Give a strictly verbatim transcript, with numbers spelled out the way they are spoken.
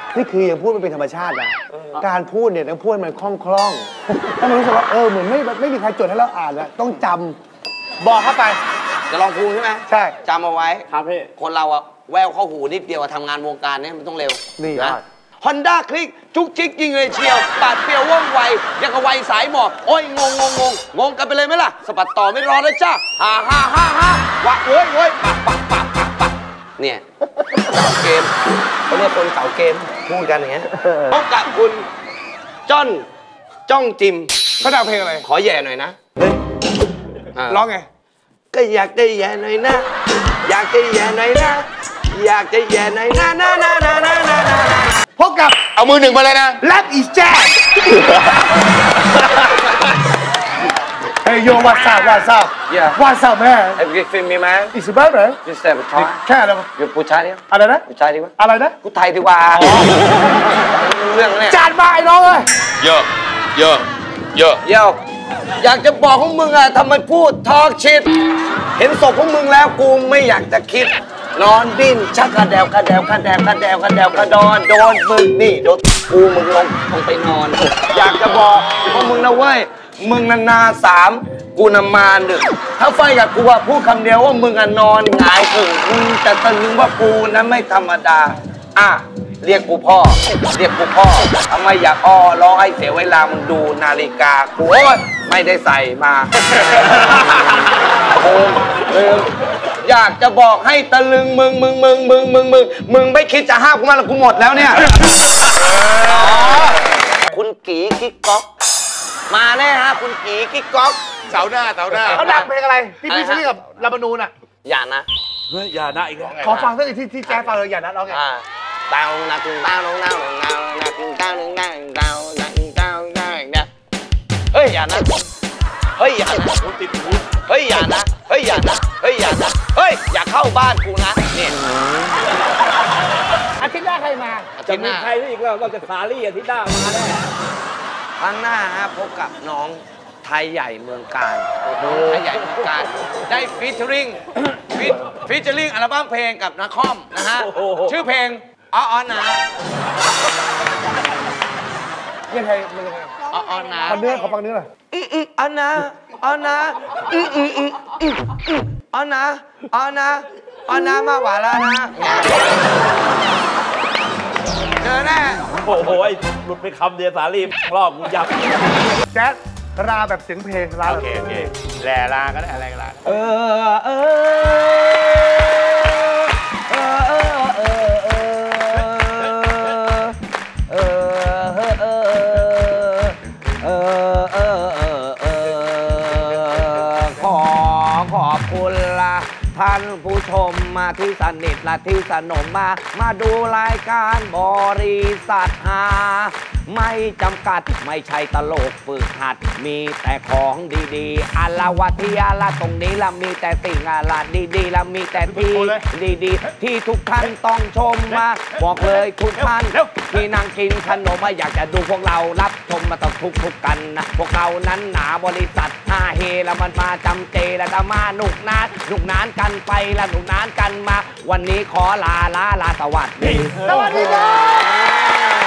นี่คือยังพูดไม่เป็นธรรมชาตินะการพูดเนี่ยต้องพูดมันคล่องคล่องถ้ามันรู้สึกว่าเออเหมือนไม่ไม่มีใครจดให้เราอ่านนะต้องจำบอกเข้าไปจะลองพูดใช่ไหมใช่จำเอาไว้ครับพี่คนเราอะแววเข้าหูนิดเดียวทำงานวงการนี้มันต้องเร็วนี่นะฮอนด้าคลิกจุกจิกยิงเลยเชียวปาดเปรียวว่องไวยังกับไวสายหมอบโอ้ยงงงงงงงกันไปเลยไหมล่ะสะบัดต่อไม่รอแล้วจ้าฮ่าฮ่าฮ่าฮ่าวะเว้ยเว้ยปักปักปักปักปักเนี่ยเก่าเกมเขาเรียกคนเก่าเกมพูดกันอย่างเงี้ยพบกับคุณจ้อนจ้องจิมเขาดังเพลงอะไรขอแย่หน่อยนะร้องไงก็อยากจะแย่หน่อยนะอยากจะแย่หน่อยนะอยากจะแย่หน่อยนะนะนะนะนะนะพบกับเอามือหนึ่งมาเลยนะแรปอีแจ๊เฮ้ยโยวัดซับวัดซับวัดซับแม่ไอ้ฟิล์มมีไหมอีสบ้าไหมยูสเตปทอยแค่อะไรวะยูผู้ชายเนี่ยอะไรนะผู้ชายดีวะอะไรนะผู้ไทยดีว่าเรื่องเนี่ยจานมาไอ้น้องเลยเยอะเยอะเยอะเยอะอยากจะบอกของมึงอะทำไมพูดทอกชิดเห็นศพของมึงแล้วกูไม่อยากจะคิดนอนดิ้นชักกระเดวกระเดวกระเดวกระเดวกระเดวกระดอนโดนมึงนี่โดนกูมึงลงลงไปนอนอยากจะบอกพวกมึงนะเว้ยมึงนานาสามกูนำมาหนึ่งถ้าไฟกับกูว่าพูดคำเดียวว่ามึงอะนอนหงายถึงมึงจะตะลึงว่ากูนั้นไม่ธรรมดาอ่ะเรียกกูพ่อเรียกกูพ่อทำไมอยากอ้อร้องให้เสียเวลามึงดูนาฬิกากูโอ๊ยไม่ได้ใส่มาโอ้ลืมอยากจะบอกให้ตะลึงมึงมึงมึงมึงมึงมึงมึงไม่คิดจะห้ามกูมาแล้วกูหมดแล้วเนี่ยคุณกีกิ๊กก๊อกมาแน่ฮะคุณกีกิ๊กก๊อกเสาหน้าเสาหน้าเขาดังเพลงอะไรที่พี่ซื้อกับลาบานูนอ่ะอย่านะเฮ้ยอย่านะอีกแล้วขอฟังสักทีที่ที่แจ๊ฟังเลยอย่านะร้องไงดาวนาตึงดาวนาตึงดาวนาตึงดาวนาตึงดาวนาตึงดาวนาตึงดาวเฮ้ยอย่านะเฮ้ยอย่านะติดหูเฮ้ยอย่านะเฮ้ยอย่านะเฮ้ยอย่านะเฮ้ยอย่าเข้าบ้านกูนะเนี่ยอาทิตย์หน้าใครมาจะมีใครอีกแล้วเราจะสาลี่อาทิตย์หน้ามาแน่ครั้งหน้าฮะพบกับน้องไทยใหญ่เมืองการไทยใหญ่เมืองการได้ฟีเจอริ่งฟีเจอริ่งอัลบั้มเพลงกับนักคอมนะฮะชื่อเพลงอ๋ออ๋อนะยังไงมันยังไงอ๋ออ๋อนะฟังเนื้อขอฟังเนื้อหน่อยอืออืออ๋อนะอ๋อนะอืออืออืออืออ๋อนะอ๋อนะอ๋อนะมาหวานแล้วนะเจอแน่โอ้โหหลุดไปคำเดียวสาลีรอบกูยับแจ๊สลาแบบเสียงเพลงลาโอเคโอเคแหล่ลาก็ได้อะไรก็ลาเออเออเออเออเออเออเออเออเออเออขอขอบคุณละท่านผู้ชมมาที่สนิทและที่สนมมามาดูรายการบริษัทหาไม่จำกัดไม่ใช่ตลกฝึกหัดมีแต่ของดีๆอาลาวะที่อาลาตรงนี้ละมีแต่สิ่งอาลาดีๆละมีแต่ที่ดีๆที่ทุกท่านต้องชมมาบอกเลยทุกท่านที่นั่งกินขนมอยากจะดูพวกเรารับชมมาต้องทุกทุกกันนะพวกเรานั้นหนาบริษัทฮาเฮแล้วมันมาจำเจแล้วมาหนุกนานหนุกนานกันไปละหนุกนานกันมาวันนี้ขอลาลาลาสวัสดีสวัสดีครับ